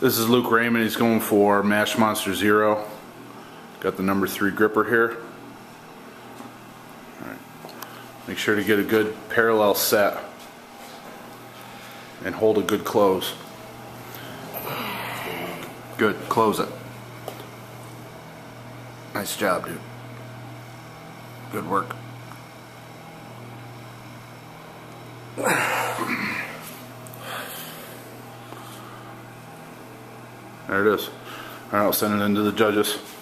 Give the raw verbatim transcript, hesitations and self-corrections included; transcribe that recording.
This is Luke Raymond. He's going for Mash Monster Zero. Got the number three gripper here. All right. Make sure to get a good parallel set and hold a good close. Good. Close it. Nice job, dude. Good work. There it is. Alright, I'll send it in to the judges.